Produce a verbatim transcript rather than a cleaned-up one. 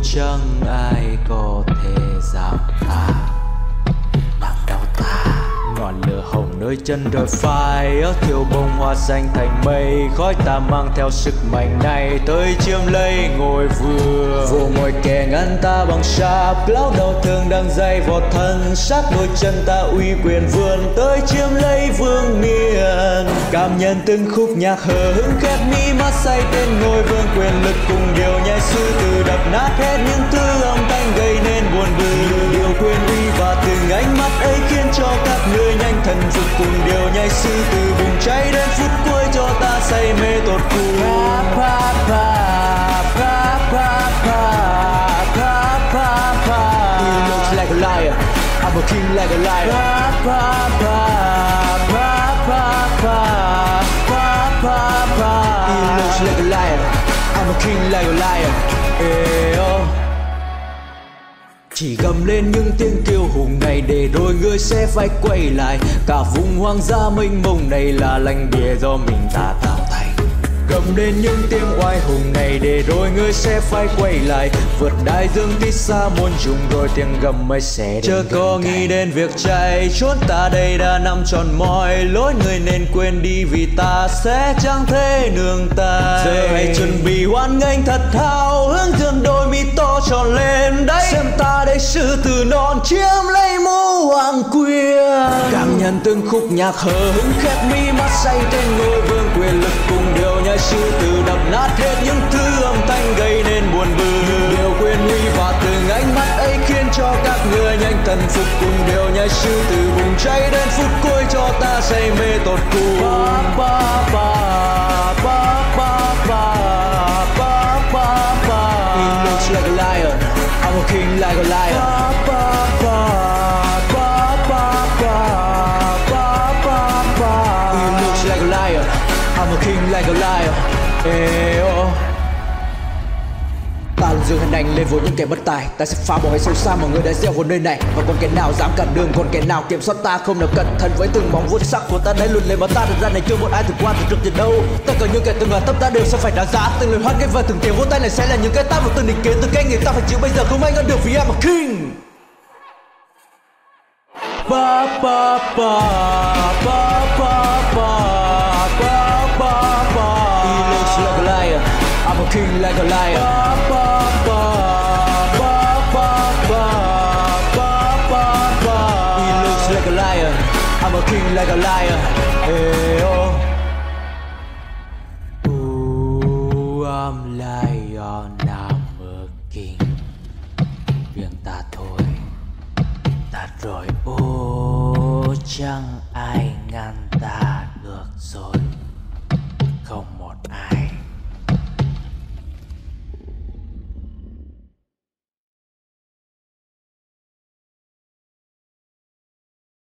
chẳng ai có thể giảm ta nắng đau ta. Ngọn lửa hồng nơi chân đôi phai, áo thiêu bông hoa xanh thành mây. Khói ta mang theo sức mạnh này tới chiếm lấy ngôi vương. Vô ngồi kẻ ngăn ta bằng sáp, lão đầu thương đang dây vọt thân. Sát đôi chân ta uy quyền vươn tới chiếm lấy vương miền. Cảm nhận từng khúc nhạc hờ hững khét mi mắt say tên ngôi vương. Quyền lực cùng điều nhảy sư từ đập nát hết những thứ âm thanh gây nên buồn bực. Điều quyền uy và từng ánh mắt ấy khiến cho các ngươi nhanh thần phục. Cùng điều nhảy sư từ bùng cháy đến phút cuối cho ta say mê tột cùng. Pa pa pa pa pa pa pa pa pa. He looks like a liar, I'm a king like a liar. Pa pa pa pa pa pa pa pa pa. He looks like a liar, I'm a king like a liar. Hey, oh. Chỉ gầm lên những tiếng kêu hùng này để rồi ngươi sẽ phải quay lại. Cả vùng hoang dã mênh mông này là lãnh địa do mình ta tạo thành. Gầm lên những tiếng oai hùng này để rồi ngươi sẽ phải quay lại. Vượt đại dương tít xa muôn trùng rồi tiếng gầm mới sẽ đến. Chớ có nghĩ đến việc chạy trốn, ta đây đã nằm tròn mọi lối. Ngươi nên quên đi vì ta sẽ chẳng thể nương tay. Giờ hãy chuẩn bị hoan nghênh thật hào hứng, dương đôi mi to tròn lên đấy. Xem ta đây sư tử non chiếm lấy mũ hoàng quyền. Cảm nhận từng khúc nhạc hờ hững khét mi mắt say tên ngôi vương. Quyền lực cùng điều nhảy sư tử đập nát hết những thứ âm thanh gây nên buồn bực. Điều quyền uy và từng ánh mắt ấy khiến cho các người nhanh thần phục. Cùng điều nhảy sư tử bùng cháy đến phút cuối cho ta say mê tột cùng. Pa pa pa pa pa pa pa pa pa. He looks like a liar, I'm a king like a liar. Pa pa pa pa pa pa pa pa. He looks like a liar, I'm a king like a liar. Hey, oh. Ta luôn dương hình ảnh lên với những kẻ bất tài. Ta sẽ phá bỏ hết sâu xa mà người đã gieo vào nơi này. Và còn kẻ nào dám cản đường, còn kẻ nào kiểm soát ta. Không nào cẩn thận với từng móng vuốt sắc của ta đấy luôn lên mà ta. Thật ra này chưa một ai thực qua thực trực gì đâu. Tất cả những kẻ từng ở thấp ta đều sẽ phải đáng giá. Từng lời hoan nghênh và từng tiếng vỗ tay này sẽ là những cái tát vào từng định kiến. Từng cái người ta phải chịu bây giờ không ai ngăn được vì em là king. Pa pa pa pa pa pa pa pa pa. He looks like a liar, I'm a king like a liar. Pa pa pa pa pa pa pa pa. He looks like a liar, I'm a king like a liar. Hey, oh. Ooh, I'm lion, I'm a king. Riêng ta thôi, ta rồi. Ô, chẳng ai ngăn ta được rồi. Không một ai